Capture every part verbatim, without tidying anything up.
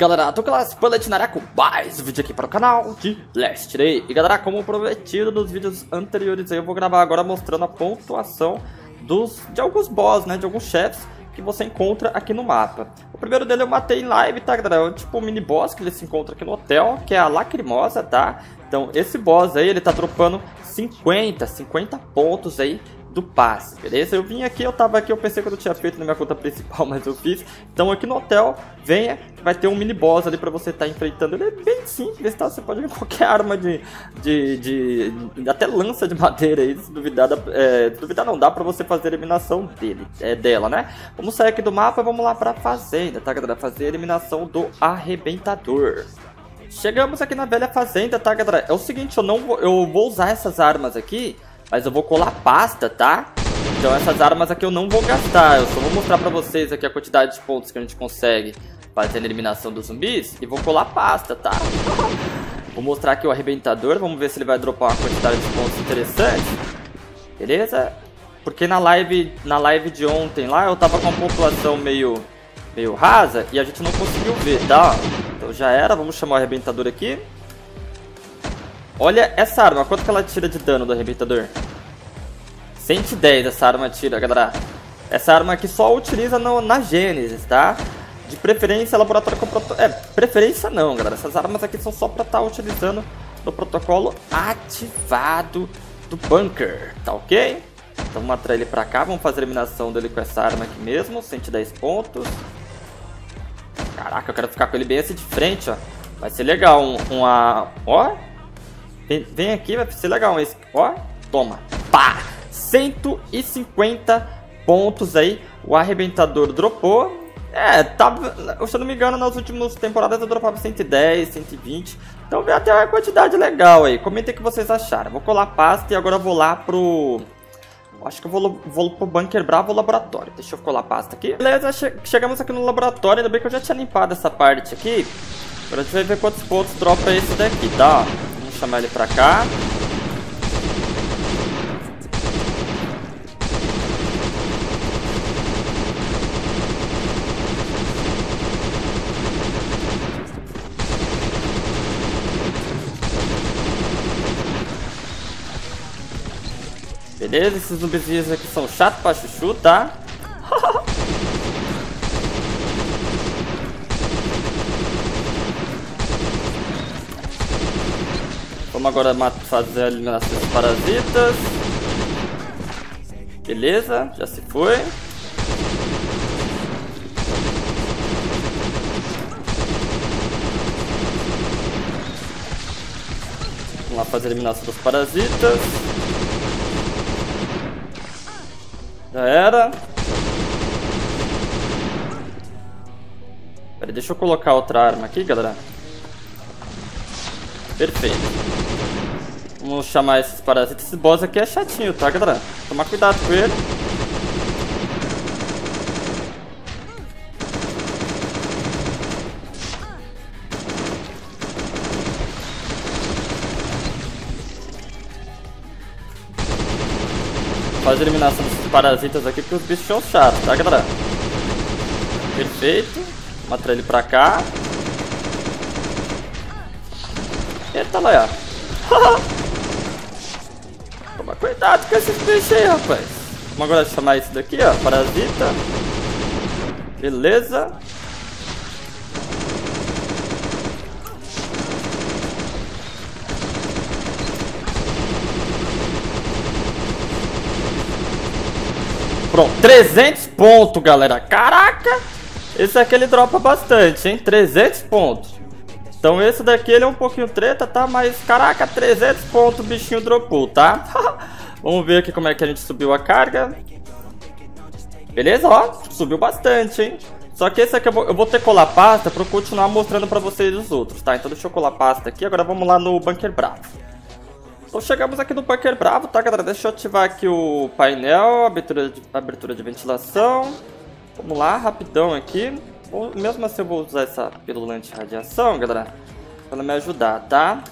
galera, Douglas Paletinará com mais um vídeo aqui para o canal de Last Day. E galera, como prometido nos vídeos anteriores, eu vou gravar agora mostrando a pontuação dos, de alguns boss, né, de alguns chefes que você encontra aqui no mapa. O primeiro dele eu matei em live, tá galera, é um tipo um mini boss que ele se encontra aqui no hotel, que é a Lacrimosa, tá? Então esse boss aí, ele tá dropando cinquenta, cinquenta pontos aí do passe, beleza? Eu vim aqui, eu tava aqui, eu pensei que eu não tinha feito na minha conta principal, mas eu fiz. Então aqui no hotel, venha, vai ter um mini boss ali pra você estar tá enfrentando. Ele é bem simples, tá? Você pode ver qualquer arma de, de, de, de até lança de madeira aí, se duvidar, é, se duvidar não, dá pra você fazer a eliminação dele, é, dela, né? Vamos sair aqui do mapa, vamos lá pra fazenda, tá galera? Fazer a eliminação do arrebentador. Chegamos aqui na velha fazenda, tá galera? É o seguinte, eu não vou, eu vou usar essas armas aqui, mas eu vou colar pasta, tá? Então essas armas aqui eu não vou gastar. Eu só vou mostrar pra vocês aqui a quantidade de pontos que a gente consegue fazendo a eliminação dos zumbis. E vou colar pasta, tá? Vou mostrar aqui o arrebentador. Vamos ver se ele vai dropar uma quantidade de pontos interessante. Beleza? Porque na live, na live de ontem lá eu tava com uma pontuação meio, meio rasa e a gente não conseguiu ver, tá? Então já era. Vamos chamar o arrebentador aqui. Olha essa arma, quanto que ela tira de dano do arrebentador? cento e dez essa arma tira, galera. Essa arma aqui só utiliza no, na Gênesis, tá? De preferência, laboratório com protocolo... É, preferência não, galera. Essas armas aqui são só pra estar tá utilizando no protocolo ativado do bunker, tá ok? Então vamos atrair ele pra cá, vamos fazer a eliminação dele com essa arma aqui mesmo, cento e dez pontos. Caraca, eu quero ficar com ele bem assim de frente, ó. Vai ser legal, um, uma... Ó... Vem, vem aqui, vai ser legal esse. Ó, toma. Pá! cento e cinquenta pontos aí. O arrebentador dropou. É, tá, se eu não me engano, nas últimas temporadas eu dropava cento e dez, cento e vinte. Então veio até uma quantidade legal aí. Comentem o que vocês acharam. Vou colar pasta e agora eu vou lá pro... Acho que eu vou, vou pro Bunker Bravo Laboratório. Deixa eu colar pasta aqui. Beleza, che chegamos aqui no laboratório. Ainda bem que eu já tinha limpado essa parte aqui. Agora a gente vai ver quantos pontos dropa esse daqui, tá? Vamos chamar ele pra cá. Beleza, esses zumbizinhos aqui são chatos pra chuchu, tá? Vamos agora fazer a eliminação dos parasitas. Beleza, já se foi. Vamos lá fazer a eliminação dos parasitas. Já era. Pera, deixa eu colocar outra arma aqui, galera. Perfeito. Vamos chamar esses parasitas. Esse boss aqui é chatinho, tá, galera? Tomar cuidado com ele. Faz a eliminação desses parasitas aqui, porque os bichos são chatos, tá, galera? Perfeito. Vamos atrair ele pra cá. Eita lá, ó. Toma cuidado com esses bichos aí, rapaz. Vamos agora chamar esse daqui, ó, parasita. Beleza. Pronto, trezentos pontos, galera. Caraca! Esse aqui ele dropa bastante, hein? trezentos pontos. Então esse daqui ele é um pouquinho treta, tá? Mas, caraca, trezentos pontos o bichinho dropou, tá? Vamos ver aqui como é que a gente subiu a carga. Beleza, ó. Subiu bastante, hein? Só que esse aqui eu vou, eu vou ter que colar pasta pra eu continuar mostrando pra vocês os outros, tá? Então deixa eu colar pasta aqui. Agora vamos lá no Bunker Bravo. Então chegamos aqui no Bunker Bravo, tá galera? Deixa eu ativar aqui o painel, abertura de, abertura de ventilação. Vamos lá, rapidão aqui. Mesmo assim eu vou usar essa pílula anti-radiação, galera, pra ela me ajudar, tá?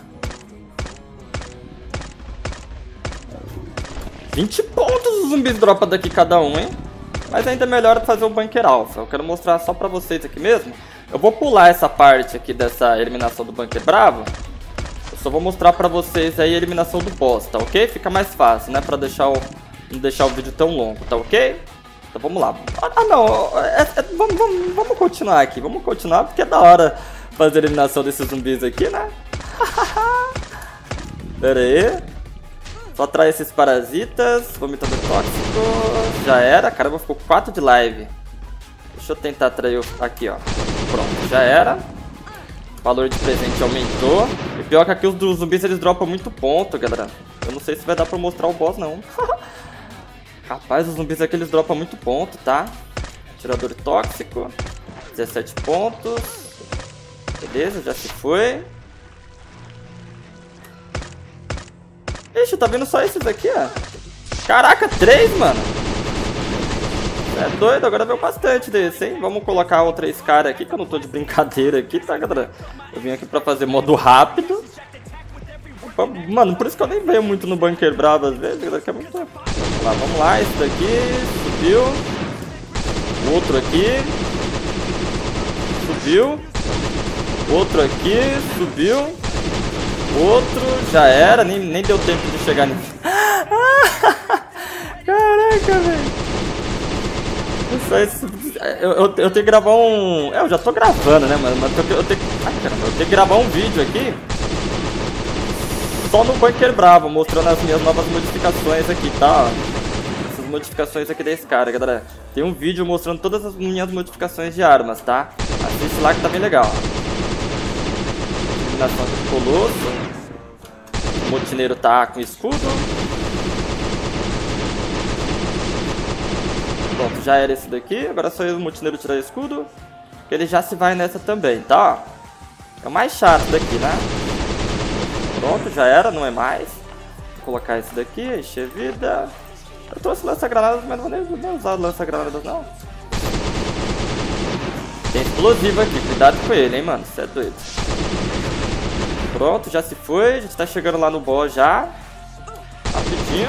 vinte pontos os zumbis dropam daqui cada um, hein? Mas ainda é melhor fazer o Bunker Alpha. Eu quero mostrar só pra vocês aqui mesmo. Eu vou pular essa parte aqui dessa eliminação do Bunker Bravo. Eu só vou mostrar pra vocês aí a eliminação do boss, tá ok? Fica mais fácil, né? Pra deixar o, não deixar o vídeo tão longo, tá ok? Então vamos lá. Ah não, é, é, vamos, vamos, vamos continuar aqui. Vamos continuar porque é da hora fazer a eliminação desses zumbis aqui, né? Pera aí. Só atrai esses parasitas. Vomitador tóxico. Já era. Caramba, ficou quatro de live. Deixa eu tentar atrair o... aqui, ó. Pronto, já era. O valor de presente aumentou. E pior que aqui os zumbis eles dropam muito ponto, galera. Eu não sei se vai dar pra mostrar o boss, não. Rapaz, os zumbis aqui eles dropam muito ponto, tá? Atirador tóxico. dezessete pontos. Beleza, já se foi. Ixi, tá vindo só esses aqui, ó. Caraca, três, mano. É doido, agora veio bastante desse, hein? Vamos colocar o três caras aqui, que eu não tô de brincadeira aqui, tá, galera? Eu vim aqui pra fazer modo rápido. Mano, por isso que eu nem venho muito no Bunker Bravo às vezes, galera, que é muito... Vamos lá, vamos lá, esse daqui, subiu. O outro aqui. Subiu. Outro aqui, subiu. Outro, já era, nem, nem deu tempo de chegar nisso. Caraca, velho. Eu, eu, eu tenho que gravar um... É, eu já tô gravando, né, mano? Mas eu, eu, tenho... Ai, caramba, eu tenho que gravar um vídeo aqui só no Bunker Bravo, mostrando as minhas novas modificações aqui, tá? Essas modificações aqui desse cara, galera. Tem um vídeo mostrando todas as minhas modificações de armas, tá? Assiste lá que tá bem legal. Eliminação do Colosso. O motineiro tá com escudo. Pronto, já era esse daqui. Agora é só o motineiro tirar o escudo. Ele já se vai nessa também, tá? É o mais chato daqui, né? Pronto, já era, não é mais. Vou colocar esse daqui, encher vida. Eu trouxe lança-granadas, mas não vou nem, nem usar lança-granadas, não. Tem explosivo aqui, cuidado com ele, hein, mano. Você é doido. Pronto, já se foi. A gente tá chegando lá no boss já. Rapidinho.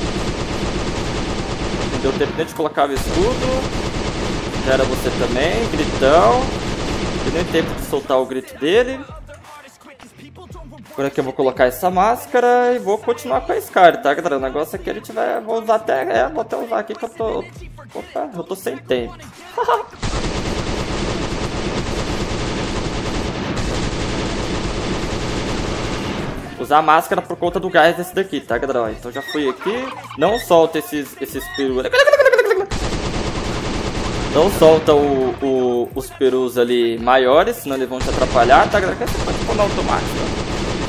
Não deu tempo nem de colocar o escudo. Já era você também, gritão. Não deu nem tempo de soltar o grito dele. Agora aqui eu vou colocar essa máscara e vou continuar com a Scar, tá, galera? O negócio aqui ele tiver... Vou usar até... É, vou até usar aqui que eu tô... Opa, eu tô sem tempo. Usar a máscara por conta do gás desse daqui, tá, galera? Então já fui aqui. Não solta esses, esses perus. Não solta o, o, os perus ali maiores, senão eles vão te atrapalhar, tá, galera? Você pode pôr na automática.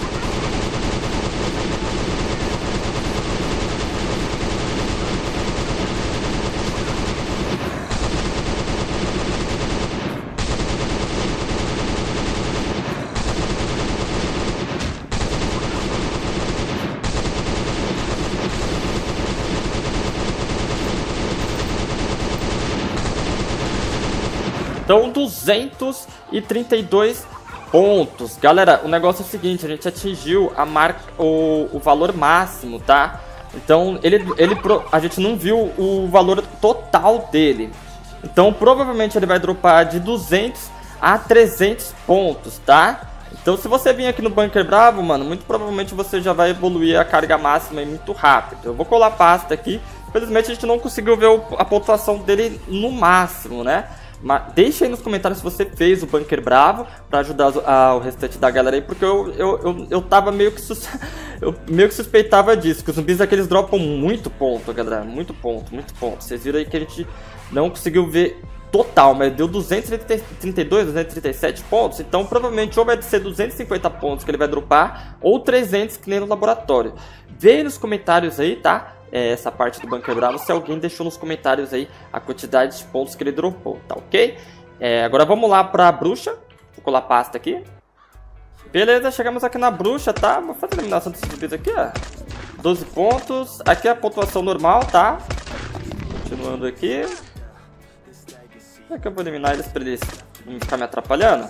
Então, duzentos e trinta e dois pontos. Galera, o negócio é o seguinte, a gente atingiu a marca, o, o valor máximo, tá? Então, ele, ele, a gente não viu o valor total dele. Então, provavelmente ele vai dropar de duzentos a trezentos pontos, tá? Então, se você vir aqui no Bunker Bravo, mano, muito provavelmente você já vai evoluir a carga máxima aí muito rápido. Eu vou colar pasta aqui. Infelizmente, a gente não conseguiu ver o, a pontuação dele no máximo, né? Mas deixa aí nos comentários se você fez o Bunker Bravo pra ajudar a, o restante da galera aí, porque eu, eu, eu, eu tava meio que sus... eu meio que suspeitava disso, que os zumbis aqui eles dropam muito ponto, galera, muito ponto, muito ponto. Vocês viram aí que a gente não conseguiu ver total, mas deu duzentos e trinta e dois, duzentos e trinta e sete pontos, então provavelmente ou vai ser duzentos e cinquenta pontos que ele vai dropar, ou trezentos que nem no laboratório. Vê aí nos comentários aí, tá? É, essa parte do Bunker Bravo, se alguém deixou nos comentários aí a quantidade de pontos que ele dropou, tá ok? É, agora vamos lá pra bruxa. Vou colar pasta aqui. Beleza, chegamos aqui na bruxa, tá? Vou fazer a eliminação desses zumbis aqui, ó. doze pontos. Aqui é a pontuação normal, tá? Continuando aqui. Será que eu vou eliminar eles pra eles não ficar me atrapalhando?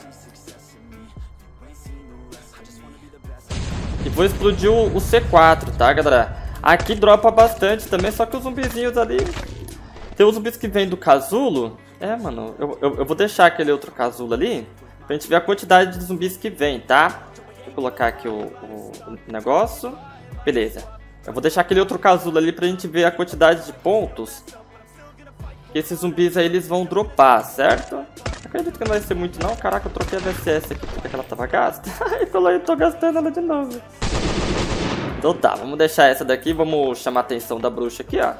E vou explodir o, o C quatro, tá, galera? Aqui dropa bastante também, só que os zumbizinhos ali... Tem os zumbis que vêm do casulo. É, mano, eu, eu, eu vou deixar aquele outro casulo ali pra gente ver a quantidade de zumbis que vem, tá? Vou colocar aqui o, o, o negócio. Beleza. Eu vou deixar aquele outro casulo ali pra gente ver a quantidade de pontos que esses zumbis aí eles vão dropar, certo? Acredito que não vai ser muito não. Caraca, eu troquei a V C S aqui porque ela tava gasta. E eu tô gastando ela de novo. Então tá, vamos deixar essa daqui. Vamos chamar a atenção da bruxa aqui, ó.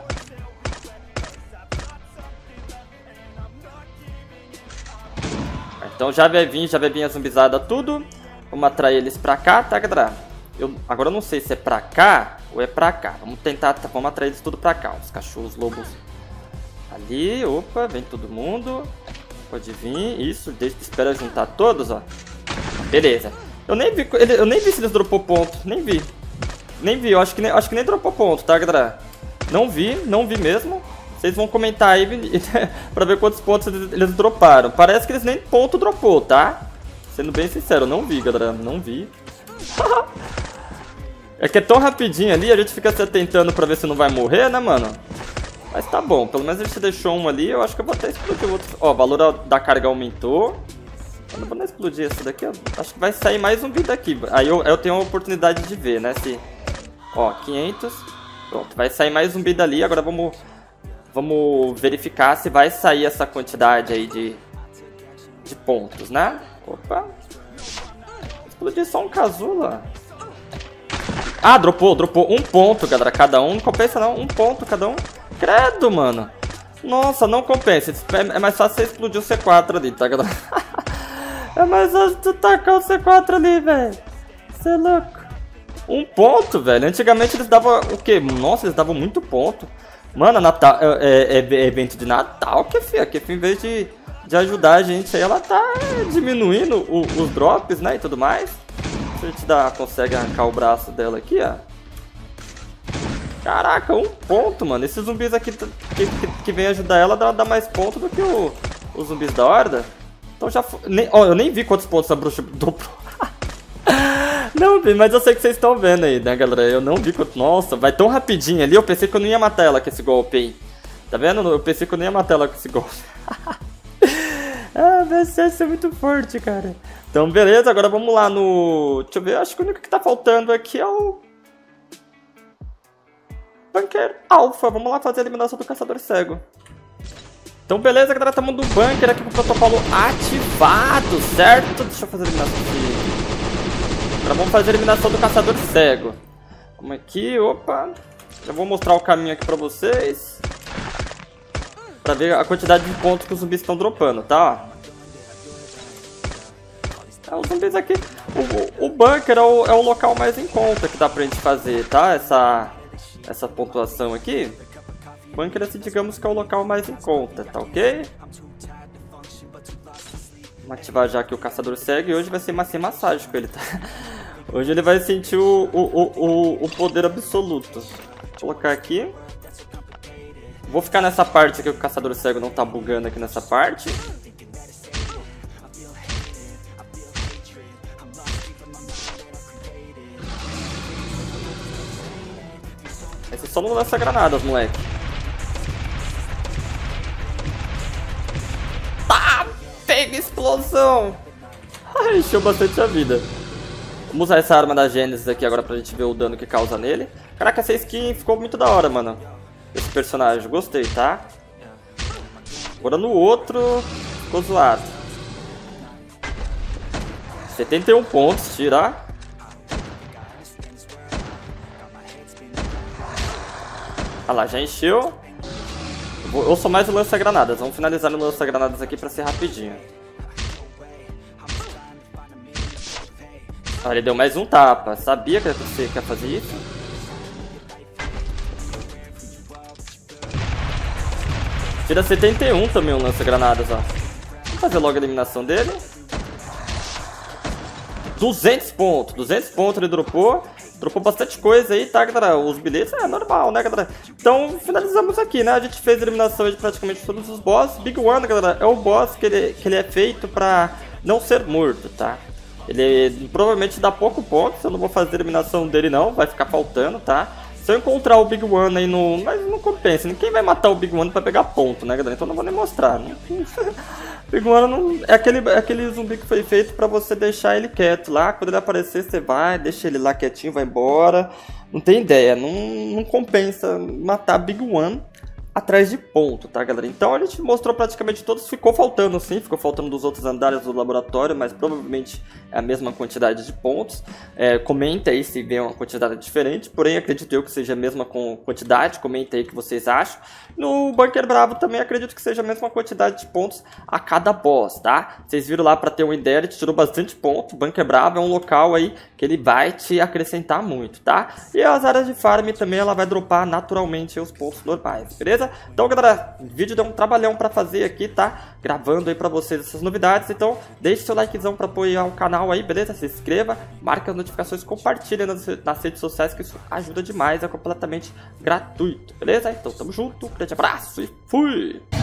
Então já vai vir, já vai vir a zumbizada tudo. Vamos atrair eles pra cá, tá, galera? Eu, agora eu não sei se é pra cá ou é pra cá. Vamos tentar, vamos atrair eles tudo pra cá. Os cachorros, lobos ali. Opa, vem todo mundo. Pode vir, isso, deixa, espera juntar todos, ó. Beleza. Eu nem vi, ele, eu nem vi se eles dropou ponto, nem vi. Nem vi, eu acho que nem, acho que nem dropou ponto, tá, galera? Não vi, não vi mesmo. Vocês vão comentar aí pra ver quantos pontos eles, eles droparam. Parece que eles nem ponto dropou, tá? Sendo bem sincero, eu não vi, galera, não vi. É que é tão rapidinho ali, a gente fica se atentando pra ver se não vai morrer, né, mano? Mas tá bom, pelo menos a gente deixou um ali, eu acho que eu vou até explodir o outro. Ó, o valor da carga aumentou. Eu não vou nem explodir esse daqui, ó. Acho que vai sair mais um vídeo daqui. Aí eu, eu tenho a oportunidade de ver, né, se... Ó, quinhentos. Pronto, vai sair mais um vídeo ali, agora vamos... Vamos verificar se vai sair essa quantidade aí de... De pontos, né? Opa. Explodiu só um casulo, ó. Ah, dropou, dropou um ponto, galera, cada um. Não compensa não, um ponto cada um. Credo, mano. Nossa, não compensa. É mais fácil você explodir o C quatro ali, tá, galera? É mais fácil tu tacar o C quatro ali, velho. Você é louco. Um ponto, velho. Antigamente eles davam o quê? Nossa, eles davam muito ponto. Mano, Natal, é, é, é evento de Natal, que fia. Que em vez de, de ajudar a gente aí, ela tá diminuindo o, os drops, né, e tudo mais. Se a gente dá, consegue arrancar o braço dela aqui, ó. Caraca, um ponto, mano. Esses zumbis aqui que, que, que vem ajudar ela dá, dá mais ponto do que o, os zumbis da horda. Então já foi... Nem, ó, eu nem vi quantos pontos a bruxa dobrou. Não vi, mas eu sei que vocês estão vendo aí, né, galera? Eu não vi quanto... Nossa, vai tão rapidinho ali. Eu pensei que eu não ia matar ela com esse golpe aí. Tá vendo? Eu pensei que eu não ia matar ela com esse golpe. Ah, V C S é muito forte, cara. Então, beleza. Agora vamos lá no... Deixa eu ver. Acho que o único que tá faltando aqui é o... Bunker Alpha. Vamos lá fazer a eliminação do Caçador Cego. Então, beleza, galera. Estamos no bunker aqui com o protocolo ativado, certo? Deixa eu fazer a eliminação aqui. Agora vamos fazer a eliminação do Caçador Cego. Vamos aqui, opa. Já vou mostrar o caminho aqui pra vocês. Pra ver a quantidade de pontos que os zumbis estão dropando, tá? É, os zumbis aqui... O, o bunker é o, é o local mais em conta que dá pra gente fazer, tá? Essa, essa pontuação aqui. O bunker, assim, digamos que é o local mais em conta, tá ok? Vamos ativar já aqui o Caçador Cego e hoje vai ser mais sem massagem com ele, tá? Hoje ele vai sentir o, o, o, o poder absoluto. Vou colocar aqui. Vou ficar nessa parte aqui que o Caçador Cego não tá bugando aqui nessa parte. Esse só não lança granadas, moleque. Tá! Pega explosão! Ai, encheu bastante a vida. Vamos usar essa arma da Gênesis aqui agora pra gente ver o dano que causa nele. Caraca, essa skin ficou muito da hora, mano. Esse personagem, gostei, tá? Agora no outro, ficou zoado. setenta e um pontos, tirar. Ah lá, já encheu. Eu sou mais o lança-granadas. Vamos finalizar no lança-granadas aqui pra ser rapidinho. Ah, ele deu mais um tapa. Sabia que você quer fazer isso? Tira setenta e um também o lança-granadas, ó. Vamos fazer logo a eliminação dele. duzentos pontos. duzentos pontos ele dropou. Dropou bastante coisa aí, tá, galera? Os bilhetes é normal, né, galera? Então, finalizamos aqui, né? A gente fez a eliminação de praticamente todos os bosses. Big One, galera, é o boss que ele, que ele é feito pra não ser morto, tá? Ele provavelmente dá pouco ponto. Eu não vou fazer a eliminação dele, não. Vai ficar faltando, tá? Se eu encontrar o Big One aí no... Mas não compensa, ninguém vai matar o Big One pra pegar ponto, né, galera? Então não vou nem mostrar, né? Big One não... é, aquele, é aquele zumbi que foi feito pra você deixar ele quieto lá. Quando ele aparecer, você vai, deixa ele lá quietinho, vai embora. Não tem ideia, não, não compensa matar Big One atrás de ponto, tá, galera? Então a gente mostrou praticamente todos, ficou faltando sim, ficou faltando dos outros andares do laboratório, mas provavelmente é a mesma quantidade de pontos. É, comenta aí se vê uma quantidade diferente, porém acredito eu que seja a mesma quantidade, comenta aí o que vocês acham. No Bunker Bravo também acredito que seja a mesma quantidade de pontos a cada boss, tá? Vocês viram lá, pra ter uma ideia, ele te tirou bastante ponto. Bunker Bravo é um local aí que ele vai te acrescentar muito, tá? E as áreas de farm também, ela vai dropar naturalmente os pontos normais, beleza? Então, galera, o vídeo deu um trabalhão pra fazer aqui, tá? Gravando aí pra vocês essas novidades. Então, deixe seu likezão pra apoiar o canal aí, beleza? Se inscreva, marque as notificações, compartilhe nas, nas redes sociais, que isso ajuda demais, é completamente gratuito, beleza? Então, tamo junto, um grande abraço e fui!